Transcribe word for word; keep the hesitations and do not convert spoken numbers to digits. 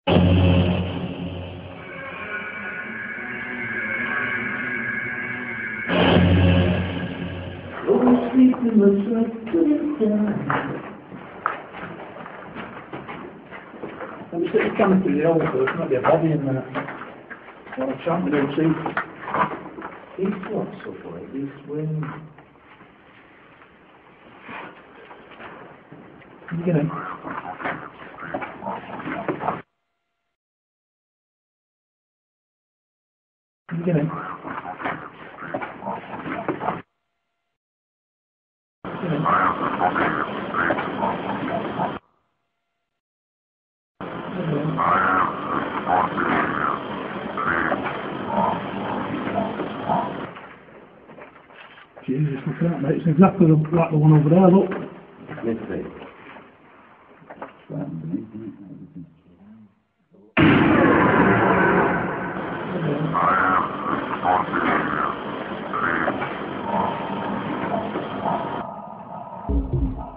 Oh, sleep in the sun. I'm just going to come through the old first, might be a body in there. What a chance to do, see. East what, so east wind. You get in. You get in. Get in. Jesus, look at that, mate. It's exactly like the one over there, look. Let's see. Okay.